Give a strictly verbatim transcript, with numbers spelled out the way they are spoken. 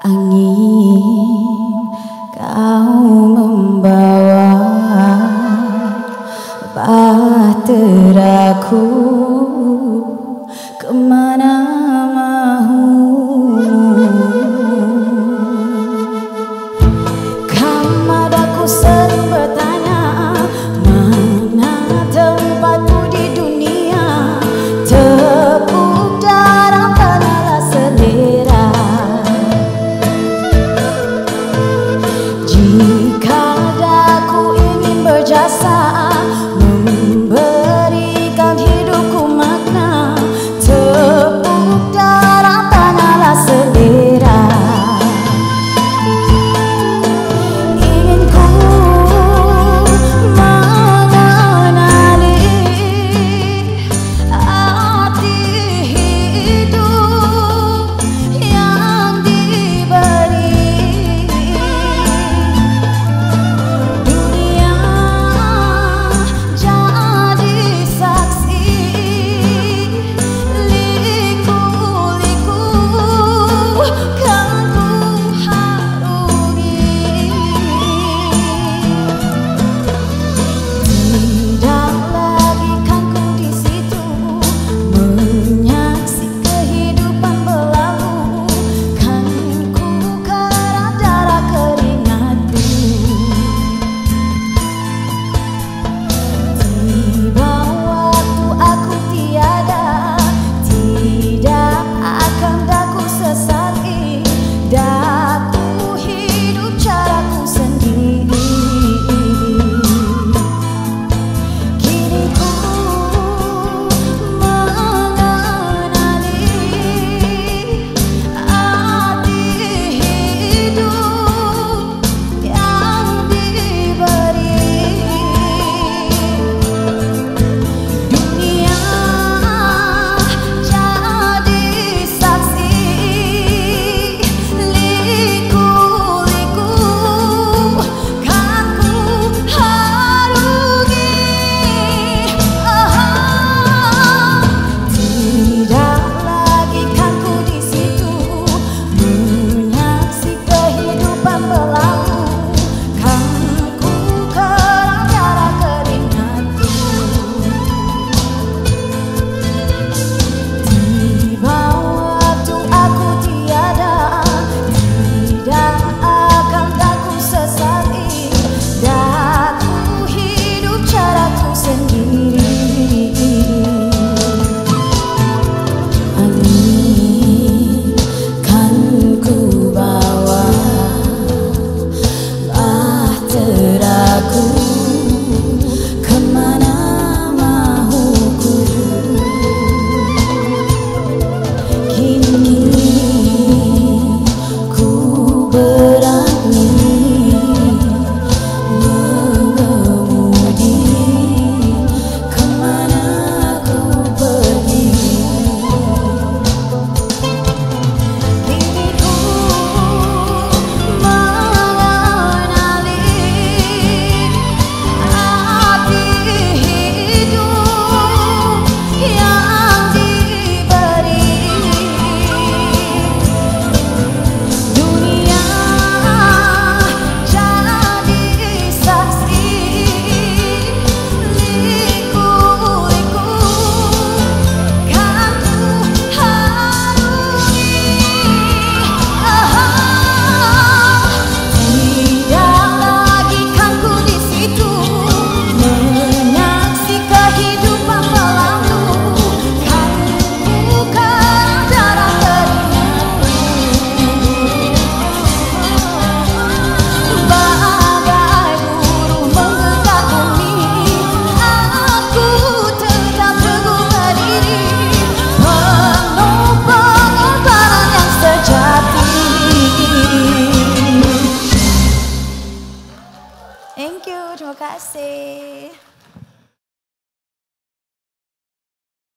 Angin kau membawa bahteraku kemana mahu. Kamadaku sering bertanya, mana tempatku di dunia. Tepuk darah tanahlah selera. Jika daku ingin berjasa, memberikan hidupku makna. Tepuk darah tanahlah selera. Ingin ku mengenali arti hidup yang diberi. Dunia jadi saksi, liku-liku kan ku harungi. Tidak lagi kan ku di situ menyaksi kehidupan berlalu. Kan ku kerah darah keringatku. Tiba waktu aku tiada, tidak akan daku sesali. Daku hidup caraku sendiri. Kini ku mengenali arti hidup yang diberi. Dunia jadi saksi, liku-liku kan ku harungi. Tidak lagi kan ku di situ menyaksi kehidupan berlalu. Kan ku kerah darah keringatku. Tiba waktu aku tiada, tidak akan daku sesali. Daku hidup caraku sendiri. Angin kan ku bawa bahteraku kemana mahuku. Kini ku berani mengemudi kemana ku pergi. Kini ku mengenali arti hidup yang diberi. Dunia jadi saksi, liku-liku kan ku harungi. Tidak lagi kan ku di situ menyaksi kehidupan berlalu. Kan ku kerah darah keringatku. Bagai buruh menggegap bumi, aku tetap teguh berdiri, penuh pengorbanan yang sejati. Thank you, terima kasih.